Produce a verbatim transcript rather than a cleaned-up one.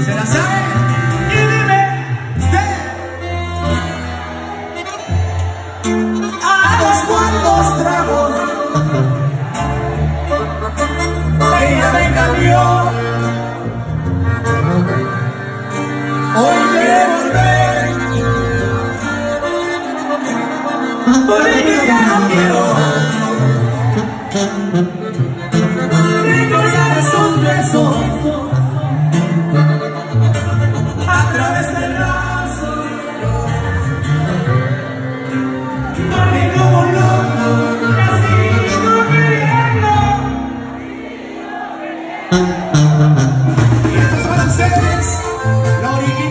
¿Se la sabe? Y dime, a los cuantos tragos ella me cambió. Hoy quiero volver, por ella ya no quiero recordar esos besos a través del brazo, porque como loco la sigo queriendo. Y estos van a ser la original.